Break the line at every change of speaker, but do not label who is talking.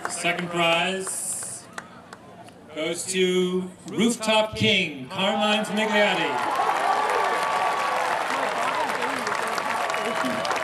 Second prize goes to Rooftop King, Carmine Famiglietti.